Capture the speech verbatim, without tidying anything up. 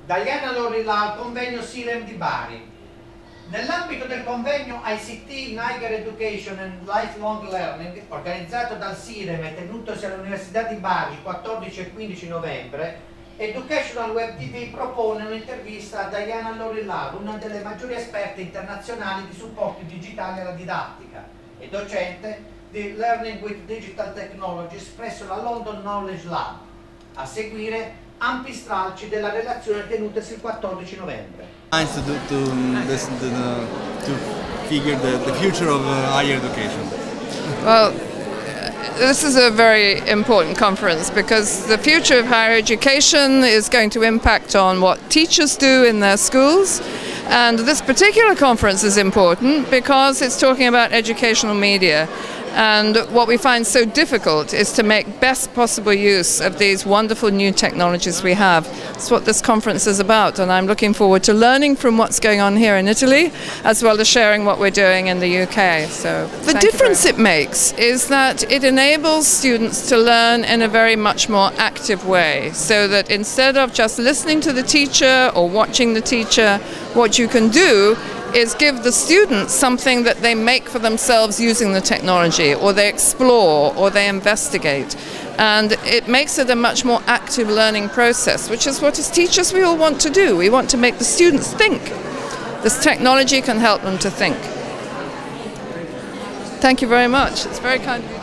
Diana Lorilla al convegno SIREM di Bari. Nell'ambito del convegno I C T in Higher Education and Lifelong Learning, organizzato dal SIREM e tenutosi all'Università di Bari il quattordici e quindici novembre, Educational Web T V propone un'intervista a Diana Lorilla, una delle maggiori esperte internazionali di supporti digitali alla didattica e docente di Learning with Digital Technologies presso la London Knowledge Lab. A seguire ampi stralci della relazione tenutasi il quattordici novembre. Nice to, to, um, this, the, the, to figure the, the future of uh, higher education. Well, this is a very important conference because the future of higher education is going to impact on what teachers do in their schools. And this particular conference is important because it's talking about educational media. And what we find so difficult is to make best possible use of these wonderful new technologies we have. That's what this conference is about, and I'm looking forward to learning from what's going on here in Italy, as well as sharing what we're doing in the U K. So the difference it makes is that it enables students to learn in a very much more active way, so that instead of just listening to the teacher or watching the teacher, what you can do is give the students something that they make for themselves using the technology, or they explore, or they investigate. And it makes it a much more active learning process, which is what as teachers we all want to do. We want to make the students think. This technology can help them to think. Thank you very much. It's very kind of you.